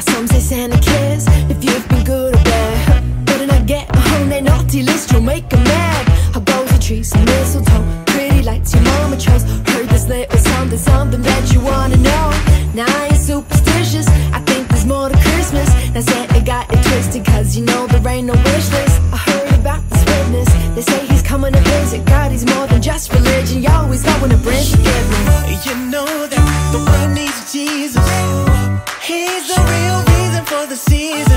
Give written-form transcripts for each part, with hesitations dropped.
some say Santa cares if you've been good or bad. Better not get on that naughty list, you'll make them mad. How goes the trees and mistletoe, pretty lights your mama chose. Heard this little something, something that you wanna know. Now I ain't superstitious, I think there's more to Christmas. Now Santa got it twisted, cause you know there ain't no wish list. I heard about this witness, they say he's coming to visit. God, he's more than just religion, you always know when to bring forgiveness. You know that the world needs Jesus. He's the real reason for the season.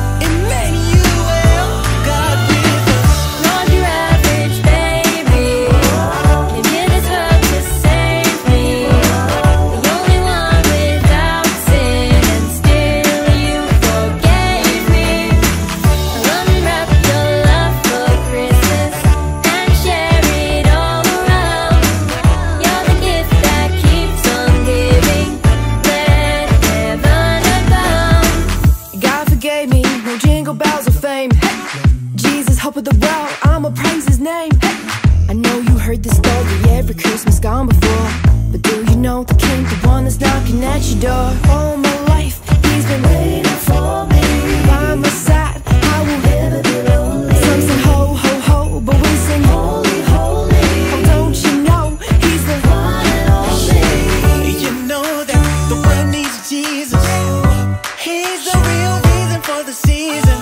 Emmanuel, God with us. Not your average baby, came here this earth to save me. The only one without sin, and still you forgave me. Unwrap your love for Christmas and share it all around. You're the gift that keeps on giving. Let heaven abound. God forgave me, no jingle bells or fame. Jesus, hope of the world, I'ma praise his name. I know you heard this story every Christmas gone before, but do you know the king, the one that's knocking at your door? All my life, he's been waiting for me. By my side, I will never be lonely. Some sing ho, ho, ho, but we sing holy, holy. Oh, don't you know, he's the one and only. You know that the world needs Jesus. He's the real reason for the season.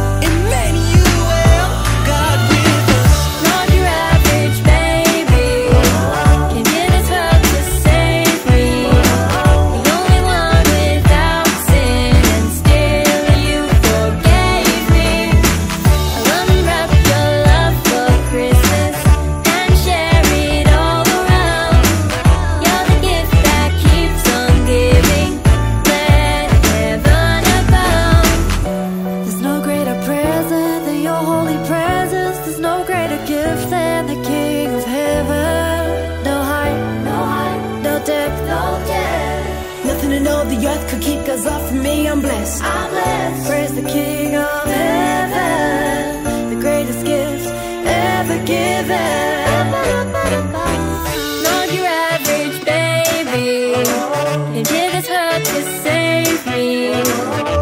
Emmanuel, God with us. Not your average baby, came here this earth to save me. The only one without sin, and still you forgave me. I'll unwrap your love for Christmas and share it all around. You're the gift that keeps on giving. Let heaven abound. There's no greater present than your holy presence. There's no greater gift than the King of Heaven. No height, no depth, no depth. Nothing in all the earth could keep God's love from me, I'm blessed. I'm blessed. Praise the King of Heaven, the greatest gift ever given. Not your average baby, came here this earth to save me.